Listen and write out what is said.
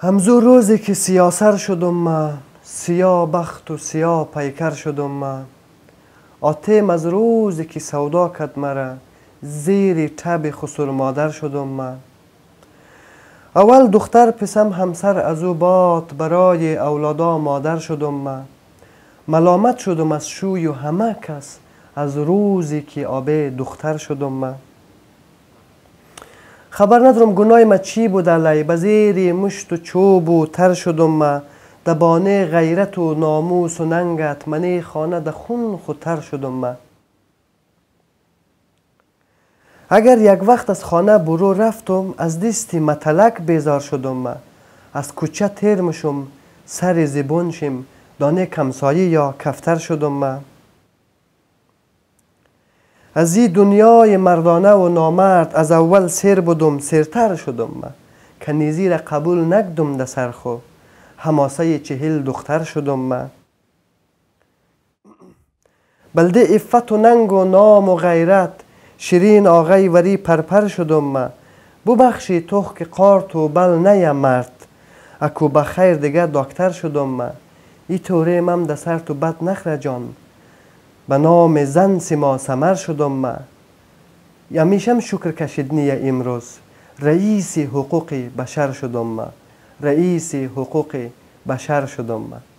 همزو روزی که سیاسر شدم من، سیاه بخت و سیاه پیکر شدم من. آتیم از روزی که سودا کرد مرا، زیر تب خسر مادر شدم من. اول دختر پسم همسر از او باد، برای اولادا مادر شدم من. ملامت شدم از شوی و همه کس، از روزی که آبه دختر شدم من. خبر ندارم گناه ما چی بود علی، بزیر مشت و چوب و تر شدم من. دبانه غیرت و ناموس و ننگت، منی خانه د خون خودتر شدم من. اگر یک وقت از خانه برو رفتم، از دست متلک بیزار شدم من. از کوچه تیر مشم سر زبون شم، دانه کمسایه یا کفتر شدم من. از این دنیای مردانه و نامرد، از اول سیر بودم سیرتر شدم من. کنیزی را قبول نکدم ده سرخو، هماسه 40 دختر شدم من. بلده افت و ننگ و نام و غیرت، شیرین آغای وری پرپر شدم من. ببخشی توخ که قارت و بل نیم مرد، اکو بخیر دیگه دکتر شدم من. ای طوره مم ده سر تو بد نخره جان، به نام زن سیما سمر شدم من. همیشم شکر کشیدنی امروز، رئیس حقوق بشر شدم من. رئیس حقوق بشر شدم من.